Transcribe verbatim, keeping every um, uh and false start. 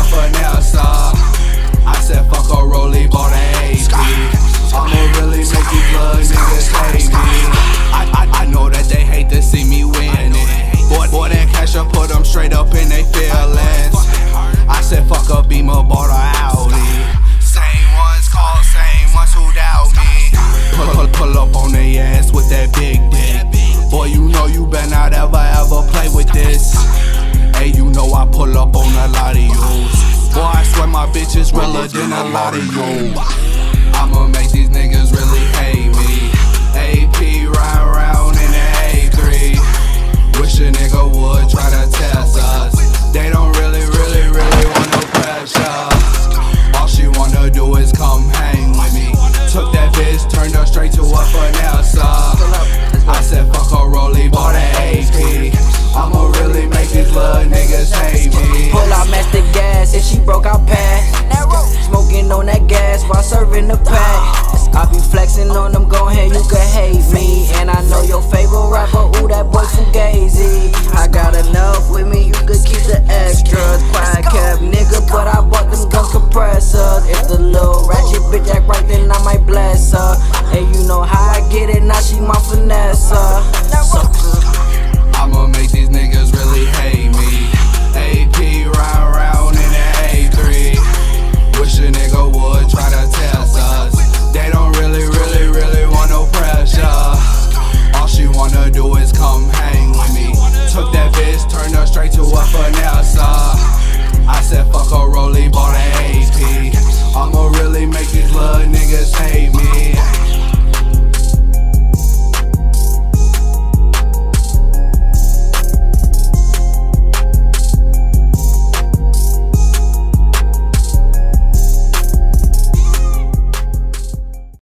a finesse. I said fuck a rollie, bought an A P. I'ma really make these little niggas hate me. I, I, I know that they hate to see me winning. Boy, boy, that cash up put them straight up in they feelings. I said fuck a Beamer, bought a Audi. Same ones call, same ones who doubt me. Pull, pull, pull up on they ass with that big dick. Boy, you know you better not ever ever play with this. Hey, you know I pull up on a lot of yous. Boy, I swear my bitch is realer than a lot of you. I'ma make these niggas really hate me. A P ride around in the A three. Wish a nigga would try to test us.